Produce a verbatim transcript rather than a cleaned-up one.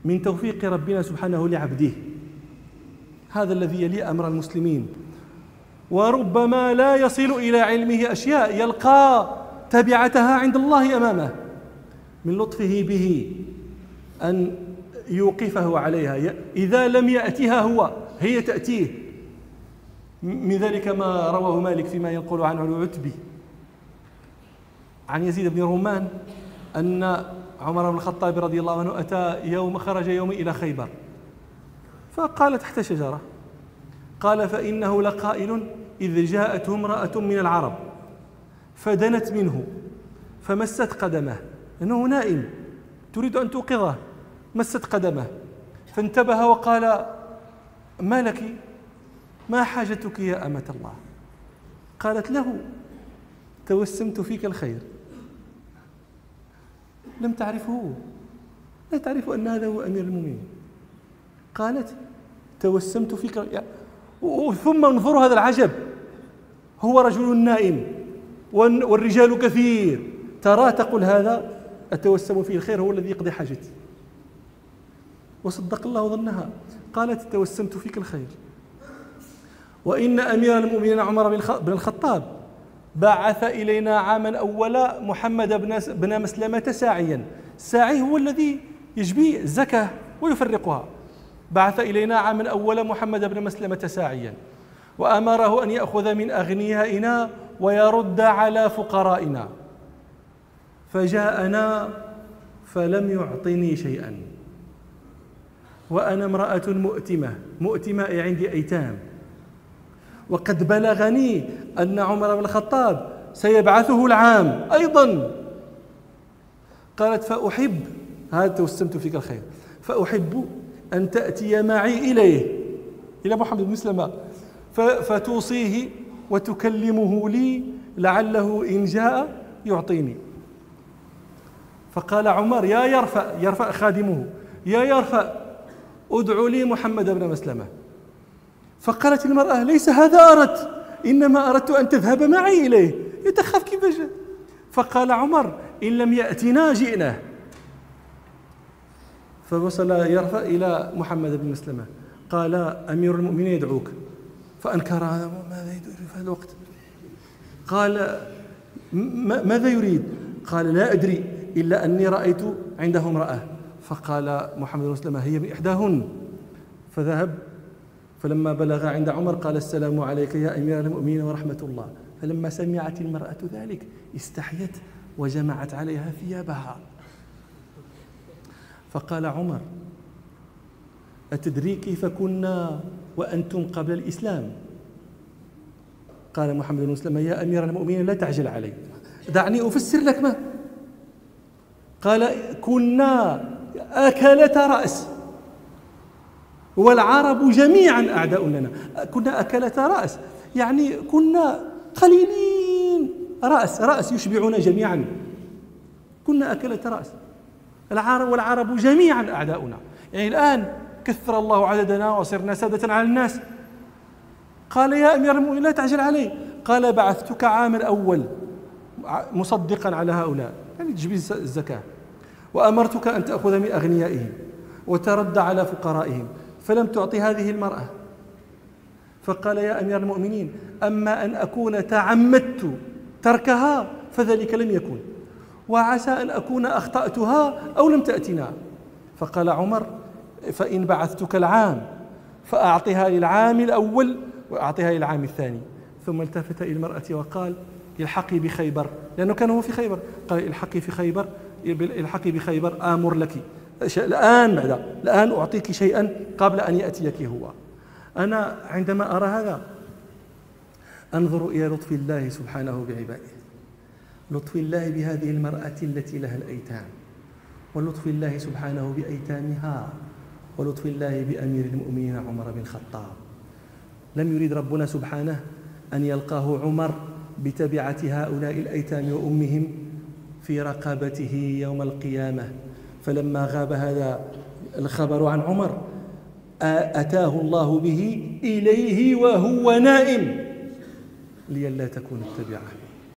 من توفيق ربنا سبحانه لعبده، هذا الذي يلي أمر المسلمين. وربما لا يصل إلى علمه أشياء يلقى تبعتها عند الله أمامه، من لطفه به أن يوقفه عليها، إذا لم يأتها هو هي تأتيه. من ذلك ما رواه مالك فيما ينقل عنه العتبي عن يزيد بن رومان أن عمر بن الخطاب رضي الله عنه أتى يوم خرج يوم إلى خيبر، فقال تحت شجرة، قال فإنه لقائل إذ جاءته امرأة من العرب فدنت منه فمست قدمه، إنه نائم تريد أن توقظه، مست قدمه فانتبه وقال ما لك، ما حاجتك يا أمة الله؟ قالت له توسمت فيك الخير. لم تعرفه، لا تعرف أن هذا هو أمير المؤمنين. قالت توسمت فيك، ثم انظروا هذا العجب، هو رجل نائم والرجال كثير، ترى تقول هذا أتوسم فيه الخير هو الذي يقضي حاجتي، وصدق الله ظنها. قالت توسمت فيك الخير. وإن أمير المؤمنين عمر بن الخطاب بعث إلينا عاما أول محمد بن مسلمة ساعيا، الساعي هو الذي يجبي الزكاة ويفرقها، بعث إلينا عاما أول محمد بن مسلمة ساعيا وأمره أن يأخذ من أغنيائنا ويرد على فقرائنا، فجاءنا فلم يعطني شيئا، وأنا امرأة مؤتمة، مؤتمة عندي أيتام، وقد بلغني أن عمر بن الخطاب سيبعثه العام أيضا. قالت فأحب، هذا توسمت فيك الخير، فأحب أن تأتي معي إليه، إلى محمد بن مسلمة، فتوصيه وتكلمه لي لعله إن جاء يعطيني. فقال عمر يا يرفع، يرفع خادمه، يا يرفع ادعو لي محمد بن مسلمة. فقالت المرأة ليس هذا أردت، إنما أردت أن تذهب معي إليه، يتخاف كيفاش. فقال عمر إن لم يأتنا جئنا. فوصل يرفع إلى محمد بن مسلمة، قال أمير المؤمنين يدعوك. فأنكر ماذا يدعو في هذا الوقت؟ قال ماذا يريد؟ قال لا أدري إلا أني رأيت عنده امرأة. فقال محمد بن مسلمة هي من إحداهن. فذهب، فلما بلغ عند عمر قال السلام عليك يا أمير المؤمنين ورحمة الله. فلما سمعت المرأة ذلك استحيت وجمعت عليها ثيابها. فقال عمر أتدري كيف كنا وأنتم قبل الإسلام؟ قال محمد بن مسلمة يا أمير المؤمنين لا تعجل علي، دعني أفسر لك. ما قال كنا أكلة رأس، والعرب جميعا أعداء لنا. كنا أكلة رأس يعني كنا قليلين، رأس رأس يشبعون جميعا، كنا أكلة رأس. العرب والعرب جميعا أعداؤنا، يعني الآن كثر الله عددنا وصرنا سادة على الناس. قال يا أمير المؤمنين لا تعجل علي. قال بعثتك عام الأول مصدقا على هؤلاء، يعني تجبي الزكاة، وأمرتك أن تأخذ من أغنيائهم وترد على فقرائهم، فلم تعطي هذه المرأة. فقال يا أمير المؤمنين أما أن أكون تعمدت تركها فذلك لم يكن، وعسى أن أكون أخطأتها أو لم تأتنا. فقال عمر فإن بعثتك العام فأعطها للعام الأول وأعطها للعام الثاني. ثم التفت إلى المرأة وقال الحقي بخيبر، لأنه كان هو في خيبر، قال الحقي في خيبر، الحقي بخيبر آمر لك الآن، بعد الآن أعطيك شيئا قبل أن يأتيك هو. أنا عندما أرى هذا أنظر إلى لطف الله سبحانه بعباده، لطف الله بهذه المرأة التي لها الأيتام، ولطف الله سبحانه بأيتامها، ولطف الله بأمير المؤمنين عمر بن الخطاب. لم يريد ربنا سبحانه أن يلقاه عمر بتبعة هؤلاء الأيتام وأمهم في رقبته يوم القيامة. فلما غاب هذا الخبر عن عمر أتاه الله به إليه وهو نائم لئلا تكون التبعة.